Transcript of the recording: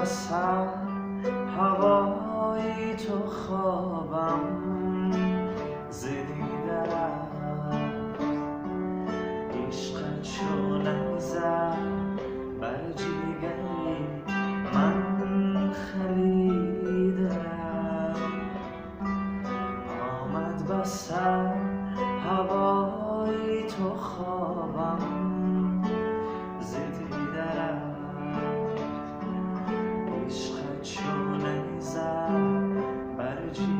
بسر هوای تو خوابم زدی درم عشق چون نگذر بر جیگری من خلیدم آمد بسر هوای تو خوابم زدی درم عشق چون نگذر بر جیگری